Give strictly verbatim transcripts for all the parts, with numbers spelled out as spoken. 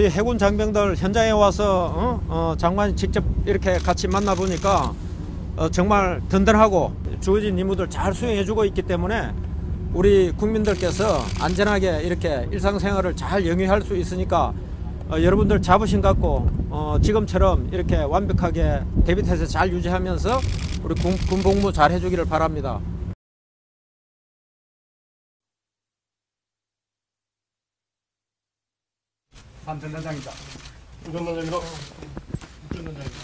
우리 해군 장병들 현장에 와서 어? 어, 장관이 직접 이렇게 같이 만나보니까 어, 정말 든든하고 주어진 임무들 잘 수행해주고 있기 때문에 우리 국민들께서 안전하게 이렇게 일상생활을 잘 영위할 수 있으니까 어, 여러분들 자부심 갖고 어, 지금처럼 이렇게 완벽하게 대비태세 잘 유지하면서 우리 군, 군 복무 잘 해주기를 바랍니다. 삼전단장이다. 부전단장이다. 부전단장이다.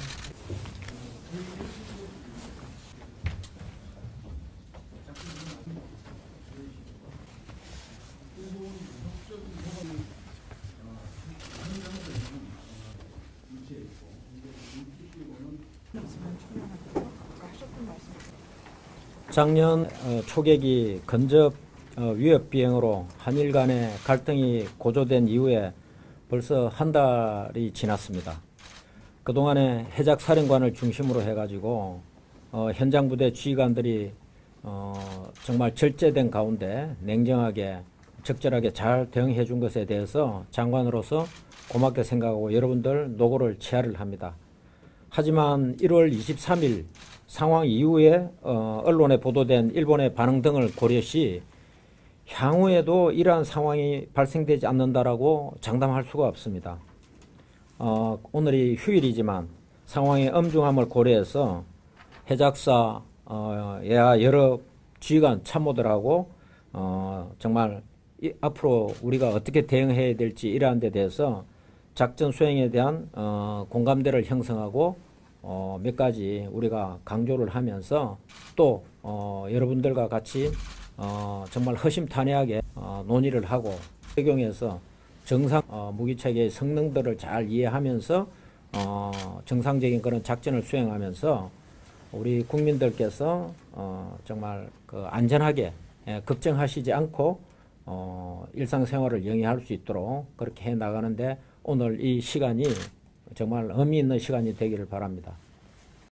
작년 초계기 근접 위협 비행으로 한일 간의 갈등이 고조된 이후에 벌써 한 달이 지났습니다. 그동안에 해작사령관을 중심으로 해가지고 어, 현장 부대 지휘관들이 어, 정말 절제된 가운데 냉정하게 적절하게 잘 대응해 준 것에 대해서 장관으로서 고맙게 생각하고 여러분들 노고를 치하를 합니다. 하지만 일월 이십삼일 상황 이후에 어, 언론에 보도된 일본의 반응 등을 고려시 향후에도 이러한 상황이 발생되지 않는다라고 장담할 수가 없습니다. 어, 오늘이 휴일이지만 상황의 엄중함을 고려해서 해작사 어, 여러 지휘관 참모들하고 어, 정말 이, 앞으로 우리가 어떻게 대응해야 될지 이러한 데 대해서 작전 수행에 대한 어, 공감대를 형성하고 어, 몇 가지 우리가 강조를 하면서 또 어, 여러분들과 같이 어, 정말 허심탄회하게 어, 논의를 하고 적용해서 정상 어, 무기체계의 성능들을 잘 이해하면서 어, 정상적인 그런 작전을 수행하면서 우리 국민들께서 어, 정말 그 안전하게 예, 걱정하시지 않고 어, 일상생활을 영위할 수 있도록 그렇게 해 나가는데 오늘 이 시간이 정말 의미 있는 시간이 되기를 바랍니다.